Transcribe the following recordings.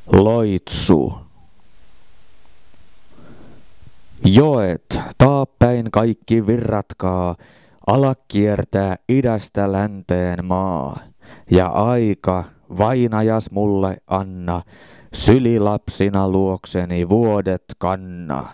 Loitsu. Joet, taappäin kaikki virratkaa, ala kiertää idästä länteen maa. Ja aika, vainajas mulle anna, sylilapsina luokseni vuodet kanna.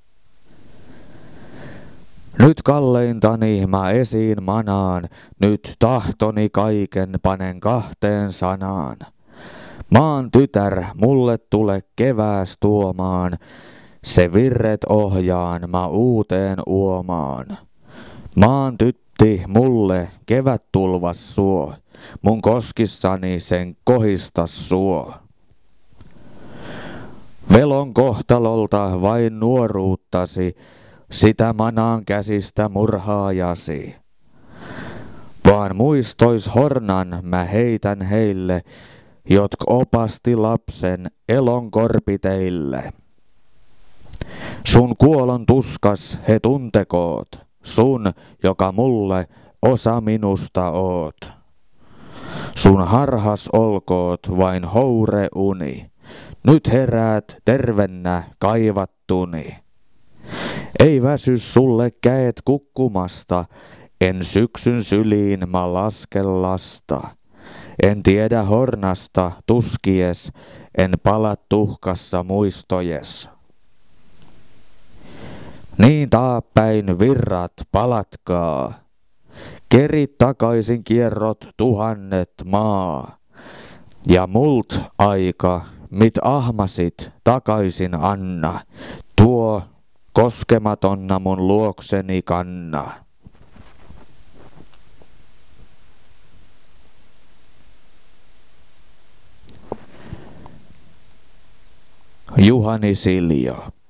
Nyt kalleintani mä esiin manaan, nyt tahtoni kaiken panen kahteen sanaan. Maan tytär, mulle tule kevääs tuomaan, se virret ohjaan mä uuteen uomaan. Maan tytti, mulle kevät tulvas suo, mun koskissani sen kohistas suo. Velon kohtalolta vain nuoruuttasi, sitä manaan käsistä murhaajasi. Vaan muistois hornan mä heitän heille, jotk opasti lapsen elon korpiteille. Sun kuolon tuskas he tuntekoot, sun, joka mulle osa minusta oot. Sun harhas olkoot vain houre uni, nyt heräät tervennä kaivattuni. Ei väsy sulle käet kukkumasta, en syksyn syliin mä laske lasta. En tiedä hornasta tuskies, en pala tuhkassa muistojes. Niin taappäin virrat palatkaa, kerit takaisin kierrot tuhannet maa. Ja mult aika, mit ahmasit, takaisin anna, tuo koskematonna mun luokseni kanna. Juhani Silja.